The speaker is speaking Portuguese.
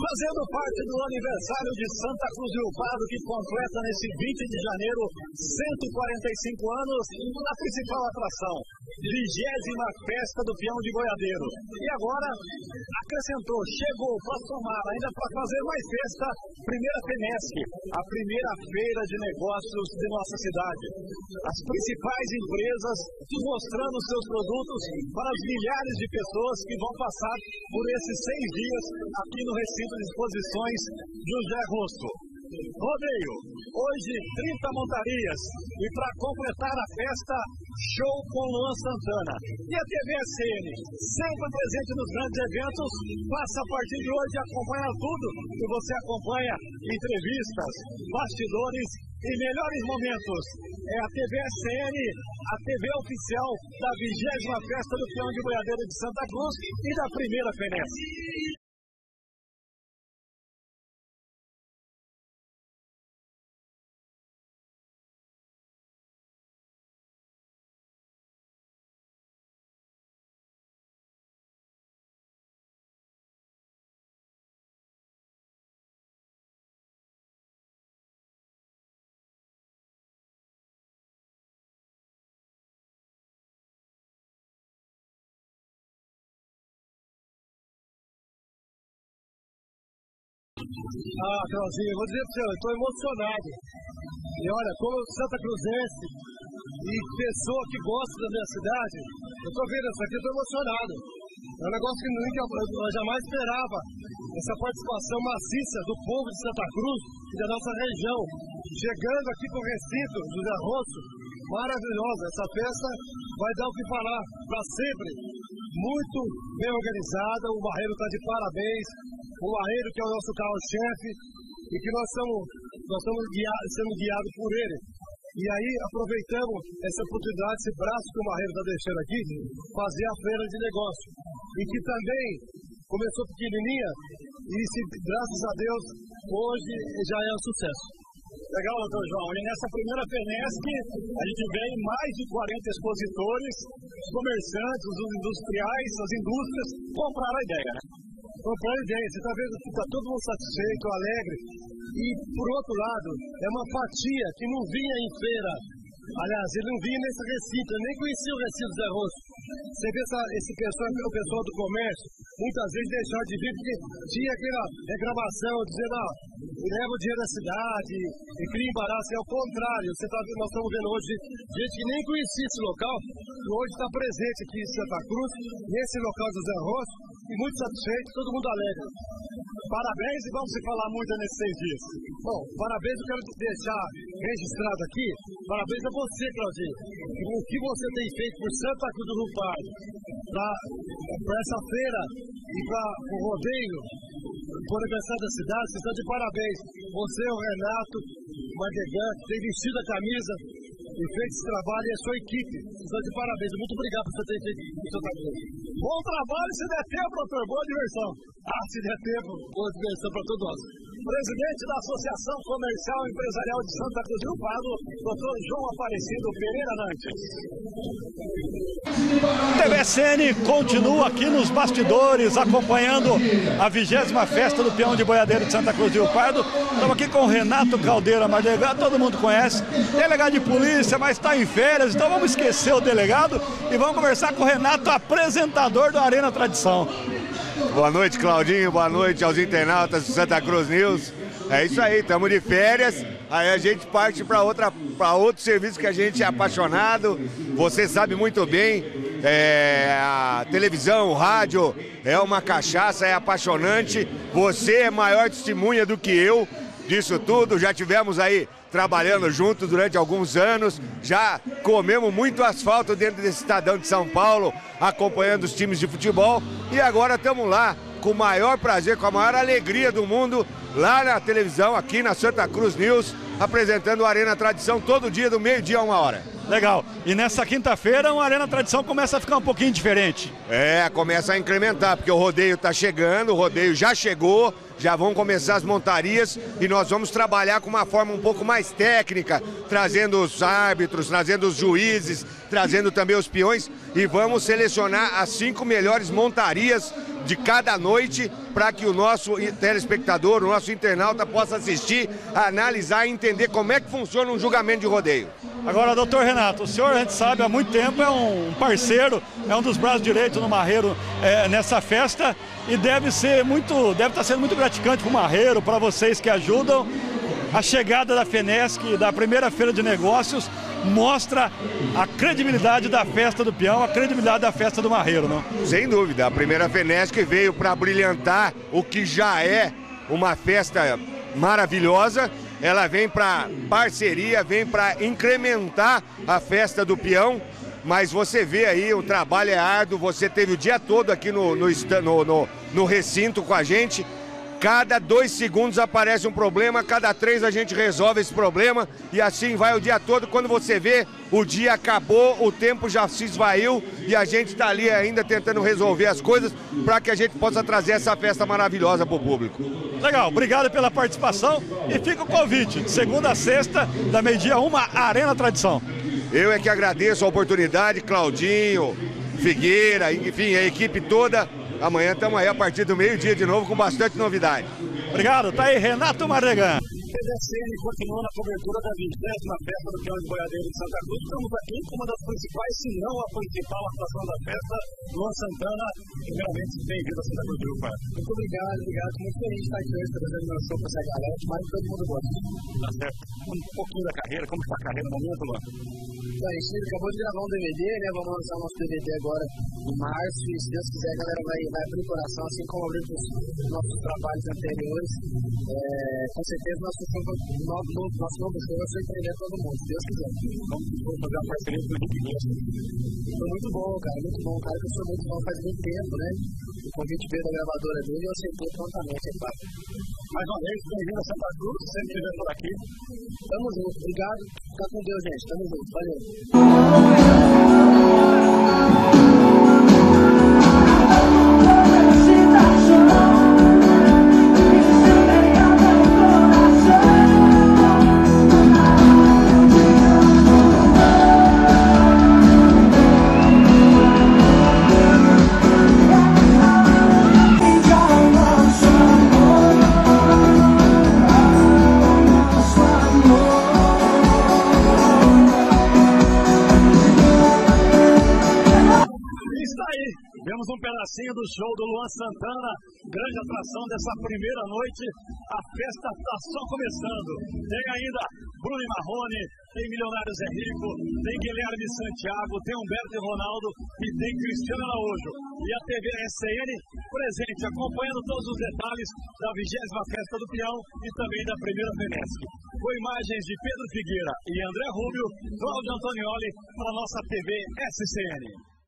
Fazendo parte do aniversário de Santa Cruz do Rio Pardo, que completa nesse 20 de janeiro 145 anos, na principal atração, 20ª Festa do Peão de Boiadeiro. E agora acrescentou, chegou para somar, ainda para fazer mais festa, primeira FENESC, a primeira feira de negócios de nossa cidade. As principais empresas mostrando seus produtos para as milhares de pessoas que vão passar por esses 6 dias aqui no recinto de exposições José Rosto. Rodeio, hoje 30 montarias e para completar a festa, show com Luan Santana. E a TV SN, sempre presente nos grandes eventos, passa a partir de hoje a acompanhar tudo que você acompanha, entrevistas, bastidores e melhores momentos. É a TV SN, a TV oficial da 20ª Festa do Peão de Boiadeiro de Santa Cruz e da primeira FENESC. Claudinho, eu vou dizer para você, eu estou emocionado. E olha, como Santa Cruzense e pessoa que gosta da minha cidade, eu estou vendo isso aqui, eu estou emocionado. É um negócio que eu jamais esperava. Essa participação maciça do povo de Santa Cruz e da nossa região, chegando aqui com o recinto José Rosto, maravilhosa. Essa festa vai dar o que falar para sempre. Muito bem organizada, o Barreiro está de parabéns. O Barreiro, que é o nosso carro-chefe, e que nós estamos sendo guiados por ele. E aí aproveitamos essa oportunidade, esse braço que o Barreiro está deixando aqui, fazer a feira de negócio. E que também começou pequenininha, e graças a Deus, hoje já é um sucesso. Legal, doutor João. E nessa primeira FENESC, a gente vê mais de 40 expositores, os comerciantes, os industriais, as indústrias, compraram a ideia, né? Comprar ideia, você está vendo que está todo mundo satisfeito, alegre. E, por outro lado, é uma fatia que não vinha em feira. Aliás, ele não vinha nesse recinto, eu nem conhecia o recinto Zé Rosto. Você vê o pessoal do comércio, muitas vezes deixaram de vir porque tinha aquela reclamação, dizendo, leva o dinheiro da cidade, e cria embaraço. É o contrário, nós estamos vendo hoje gente que nem conhecia esse local, que hoje está presente aqui em Santa Cruz, nesse local do Zé Rosto, e muito satisfeito, todo mundo alegre. Parabéns e vamos se falar muito nesses 6 dias. Bom, parabéns, eu quero deixar registrado aqui, parabéns a você, Claudinho, o que você tem feito por Santa Cruz do Rio Pardo, para essa feira e para o rodeio, por aniversário da cidade, vocês estão de parabéns. Você, o Renato Mardegan, que tem vestido a camisa e feito esse trabalho, e a sua equipe, vocês estão de parabéns. Muito obrigado por você ter feito isso. Bom trabalho, se der tempo, doutor, boa diversão. Se der tempo, boa diversão para todos nós. Presidente da Associação Comercial e Empresarial de Santa Cruz do Rio Pardo, doutor João Aparecido Pereira Nantes. TV SN continua aqui nos bastidores, acompanhando a 20ª Festa do Peão de Boiadeiro de Santa Cruz do Rio Pardo. Estamos aqui com o Renato Caldeira Mardegan, todo mundo conhece, delegado de polícia, mas está em férias, então vamos esquecer o delegado e vamos conversar com o Renato, apresentador do Arena Tradição. Boa noite, Claudinho, boa noite aos internautas do Santa Cruz News. É isso aí, estamos de férias, aí a gente parte para outro serviço que a gente é apaixonado. Você sabe muito bem, a televisão, o rádio é uma cachaça, é apaixonante. Você é maior testemunha do que eu disso tudo, já tivemos aí trabalhando juntos durante alguns anos, já comemos muito asfalto dentro desse Estadão de São Paulo, acompanhando os times de futebol, e agora estamos lá com o maior prazer, com a maior alegria do mundo, lá na televisão, aqui na Santa Cruz News, apresentando o Arena Tradição todo dia, do meio-dia a 1h. Legal. E nessa quinta-feira, uma Arena Tradição começa a ficar um pouquinho diferente. Começa a incrementar, porque o rodeio está chegando, o rodeio já chegou, já vão começar as montarias e nós vamos trabalhar com uma forma um pouco mais técnica, trazendo os árbitros, trazendo os juízes, trazendo também os peões e vamos selecionar as 5 melhores montarias de cada noite para que o nosso telespectador, o nosso internauta possa assistir, analisar e entender como é que funciona um julgamento de rodeio. Agora, doutor Renato, o senhor, a gente sabe, há muito tempo é um parceiro, é um dos braços direitos no Marreiro nessa festa e deve estar sendo muito gratificante para o Marreiro, para vocês que ajudam. A chegada da FENESC, da primeira feira de negócios, mostra a credibilidade da festa do peão, a credibilidade da festa do Marreiro, não? Sem dúvida, a primeira FENESC veio para brilhantar o que já é uma festa maravilhosa. Ela vem para parceria, vem para incrementar a festa do peão, mas você vê aí, o trabalho é árduo, você teve o dia todo aqui no recinto com a gente. Cada 2 segundos aparece um problema, cada 3 a gente resolve esse problema e assim vai o dia todo. Quando você vê, o dia acabou, o tempo já se esvaiu e a gente está ali ainda tentando resolver as coisas para que a gente possa trazer essa festa maravilhosa para o público. Legal, obrigado pela participação e fica o convite, de segunda a sexta, da meio-dia 1, Arena Tradição. Eu é que agradeço a oportunidade, Claudinho, Figueira, enfim, a equipe toda. Amanhã estamos aí a partir do meio-dia de novo com bastante novidade. Obrigado, tá aí Renato Marregan. TVCN continua na cobertura da 20ª Festa do Peão de Boiadeiro de Santa Cruz. Estamos aqui com uma das principais, se não a principal atração da festa, Luan Santana. Primeiramente, bem-vindo a Santa Cruz do Rio Pardo. Muito obrigado. Muito feliz de estar aqui hoje, trazendo meu show para essa galera, mas todo mundo gosta. Tá certo. Um pouquinho da carreira, como está a carreira no momento, Luan? Então, a gente acabou de gravar um DVD, né? Vamos lançar o nosso DVD agora em março e se Deus quiser a galera vai abrir o coração, assim como abrir os nossos trabalhos anteriores. Com certeza nosso novo show vai surpreender todo mundo, se Deus quiser. Vamos fazer uma parceria com o Henrique Guinness. Foi muito bom, cara, muito bom. Cara, que eu sou muito bom faz muito tempo, né? O convite veio da gravadora dele e eu aceitei prontamente, é claro. Mais uma vez, bem-vindo a Santa Cruz, sempre estiver por aqui. Tamo junto, obrigado. Fica com Deus, gente. Tamo junto, valeu. Vemos um pedacinho do show do Luan Santana, grande atração dessa primeira noite. A festa está só começando. Tem ainda Bruno e Marrone, tem Milionários é Rico, tem Guilherme Santiago, tem Humberto e Ronaldo e tem Cristiano Araújo. E a TV SCN presente, acompanhando todos os detalhes da 20ª Festa do Peão e também da primeira FENESC. Com imagens de Pedro Figueira e André Rubio, Cláudio Antonioli para a nossa TV SCN.